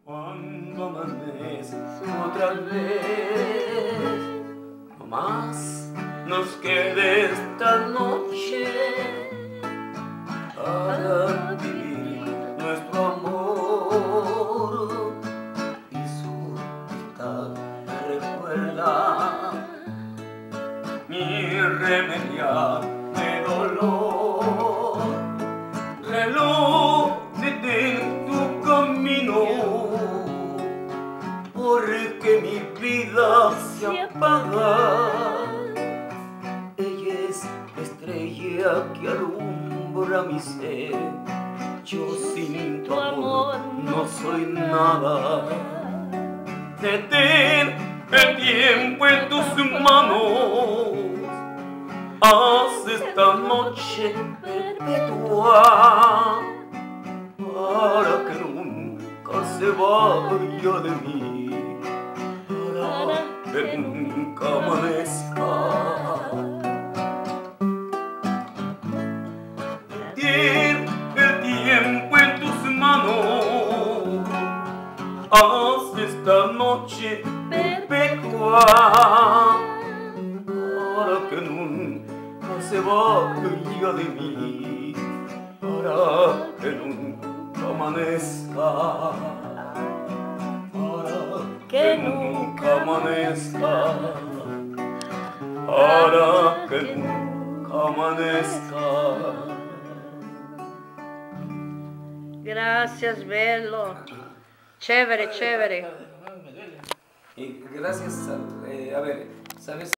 Cuando amanece otra vez, no más nos quede esta noche para vivir nuestro amor y su mitad recuerda mi irremediable dolor. Reloj, detén tu camino, porque mi vida se apaga. Ella es la estrella que alumbra mi ser. Yo sin tu amor no soy nada. Detén el tiempo en tus manos. Haz esta noche perpetua para que nunca se vaya de mí, para que nunca amanezca. Detén el tiempo en tus manos. Haz esta noche perpetua para que nunca se vaya de mí, para que nunca amanezca, para que nunca amanezca, para que nunca amanezca. Gracias, Bello. Chévere, chévere. Y gracias a ver, ¿sabes?